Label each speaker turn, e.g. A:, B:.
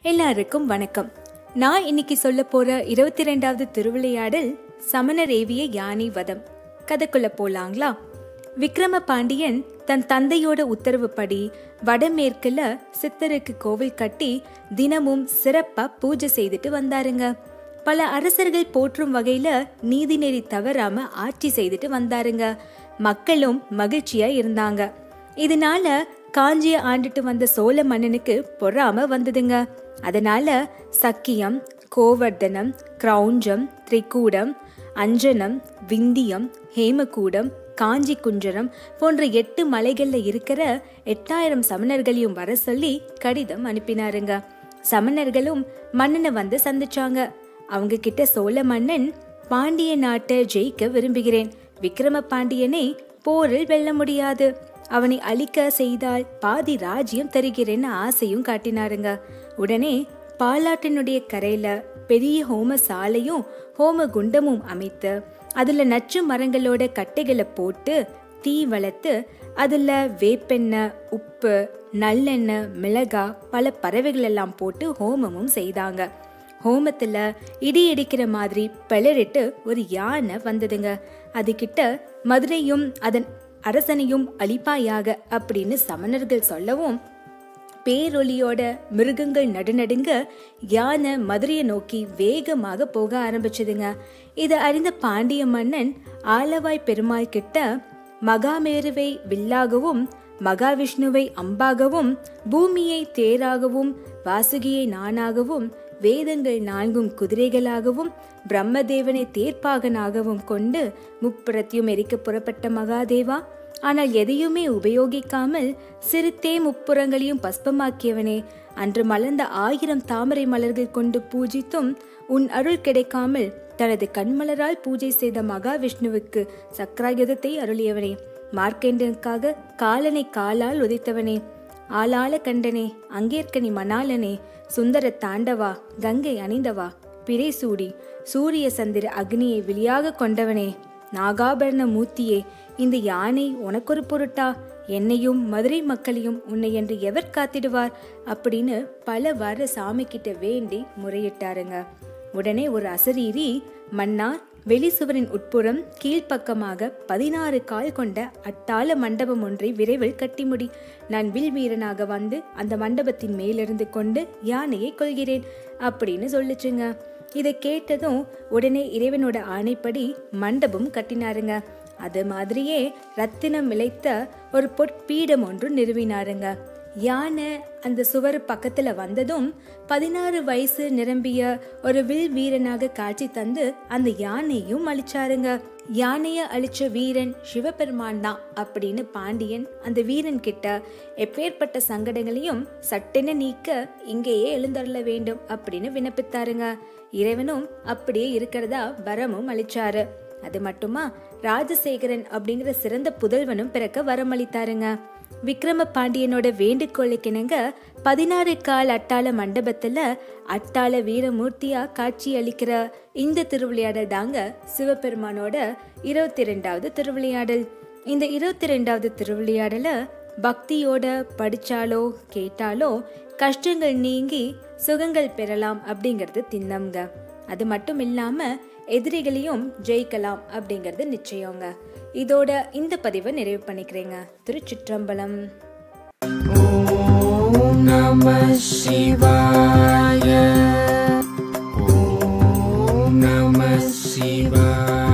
A: எல்லாருக்கும் வணக்கம். நான் இன்னைக்கு சொல்ல போற 22வது திருவிளையாடல் சமணரேவிய யானை வதம். கதைக்குள்ள போலாங்களா? விக்ரம பாண்டியன் தன் தந்தையோட உத்தரவுப்படி வடமேற்குல சித்தருக்கு கோவில் கட்டி தினமும் சிறப்பா பூஜை செய்துட்டு வந்தாருங்க. பல அரசர்கள் போற்றும் வகையில நீதி நெறி தவறாம ஆட்சி செய்துட்டு வந்தாருங்க. மக்களும் மகிழ்ச்சியா இருந்தாங்க. இதனால காஞ்சிய ஆண்டுட்டு வந்த சோழ மன்னனுக்கு பொறாம வந்ததுங்க. அதனால சக்கியம், கோவர்தனம், கிரௌஞ்சம், திரிகூடம், அஞ்சனம், விந்தியம், ஹேமகூடம், காஞ்சி குஞ்சரம் போன்ற 8 மலைகள்ல இருக்கிற 8000 சமணர்களையும் வர சொல்லி கடிதம் அனுப்பினாருங்க. சமணர்களும் மன்னனை வந்து சந்திச்சாங்க. அவங்க கிட்ட சோழ மன்னன், பாண்டிய நாட்டை ஜெயிக்க விரும்புகிறேன், விக்ரம பாண்டியனை போரில் வெல்ல முடியாது, அவனை அழிக்க செய்தால் பாதி ராஜ்யம் தருகிறேன்னு ஆசையும் காட்டினாருங்க. உடனே பாலாற்றினுடைய கரையில பெரிய ஹோம சாலையும் ஹோம குண்டமும் அமைத்து அதுல நச்சு மரங்களோட கட்டைகளை போட்டு தீ வளர்த்து அதுல வேப்பெண்ணெய், உப்பு, நல்லெண்ணெய், மிளகா, பல பறவைகள் எல்லாம் போட்டு ஹோமமும் செய்தாங்க. ஹோமத்துல இடி இடிக்கிற மாதிரி பிளறிட்டு ஒரு யானை வந்ததுங்க. அது கிட்ட மதுரையும் அதன் அரசனையும் அழிப்பாயாக அப்படின்னு சமணர்கள் சொல்லவும் பேரொலியோட மிருகங்கள் நடுநடுங்க யானை மதுரையை நோக்கி வேகமாக போக ஆரம்பிச்சதுங்க. இதை அறிந்த பாண்டிய மன்னன் ஆலவாய் பெருமாள் கிட்ட மகாமேருவை வில்லாகவும், மகாவிஷ்ணுவை அம்பாகவும், பூமியை தேராகவும், வாசுகியை நானாகவும், வேதங்கள் 4 குதிரைகளாகவும், பிரம்மதேவனை தேர்ப்பாகனாகவும் கொண்டு முப்புறத்தையும் எரிக்க புறப்பட்ட மகாதேவா, ஆனால் எதையுமே உபயோகிக்காமல் சிறுத்தே முப்புறங்களையும் பஸ்பமாக்கியவனே, அன்று மலர்ந்த 1000 தாமரை மலர்கள் கொண்டு பூஜித்தும் உன் அருள் கிடைக்காமல் தனது கண்மலரால் பூஜை செய்த மகாவிஷ்ணுவுக்கு சக்ராயுதத்தை அருளியவனே, மார்க்கண்டனுக்காக காலனை காலால் உதைத்தவனே, ஆளாள கண்டனே, அங்கேற்கனி மணாலனே, சுந்தர தாண்டவா, கங்கை அணிந்தவா, பிறை சூடி சூரிய சந்திர அக்னியை வெளியாக கொண்டவனே, நாகாபரண மூர்த்தியே, இந்த யானை உனக்கொரு பொருட்டா? என்னையும் மதுரை மக்களையும் உன்னை என்று எவர் காத்திடுவார்? அப்படின்னு பல வார சாமி கிட்ட வேண்டி முறையிட்டாருங்க. உடனே ஒரு அசரீரி, மன்னார், வெளி சுவரின் உட்புறம் கீழ்ப்பக்கமாக 16 கால் கொண்ட அட்டாள மண்டபம் ஒன்றை விரைவில் கட்டிமுடி. நான் வில் வீரனாக வந்து அந்த மண்டபத்தின் மேலிருந்து கொண்டு யானையை கொள்கிறேன் அப்படின்னு சொல்லிச்சுங்க. இதை கேட்டதும் உடனே இறைவனோட ஆணைப்படி மண்டபம் கட்டினாருங்க. அது மாதிரியே ரத்தினம் இழைத்த ஒரு பொற்பீடம் ஒன்று நிறுவினாருங்க. யானை அந்த சுவர் பக்கத்துல வந்ததும் 16 வயசு நிரம்பிய ஒரு வில் வீரனாக காட்சி தந்து அந்த யானையும் அழிச்சாருங்க. யானைய அழிச்ச வீரன் சிவபெருமான் தான் அப்படின்னு பாண்டியன் அந்த வீரன் கிட்ட எப்பேற்பட்ட சங்கடங்களையும் சட்டென நீக்க இங்கேயே எழுந்தருள வேண்டும் அப்படின்னு விண்ணப்பித்தாருங்க. இறைவனும் அப்படியே இருக்கிறதா வரமும் அளிச்சாரு. அது மட்டுமா, ராஜசேகரன் அப்படிங்கிற சிறந்த புதல்வனும் பிறக்க வரமளித்தாருங்க. விக்ரம பாண்டியனோட வேண்டுகோளுக்கிணங்க 16 கால் அட்டாள மண்டபத்துல அட்டாள வீரமூர்த்தியா காட்சி அளிக்கிற இந்த திருவிளையாடல் தாங்க சிவபெருமானோட 22வது திருவிளையாடல். இந்த 22வது திருவிளையாடல பக்தியோட படிச்சாலோ கேட்டாலோ கஷ்டங்கள் நீங்கி சுகங்கள் பெறலாம் அப்படிங்கிறது திண்ணம்ங்க. அது மட்டும் இல்லாம எதிரிகளையும் ஜெயிக்கலாம் அப்படிங்கிறது நிச்சயங்க. இதோட இந்த பதிவை நிறைவு பண்ணிக்கிறேங்க. திருச்சிற்றம்பலம். ஓம் நம சிவாய. ஓம் நம சிவாய.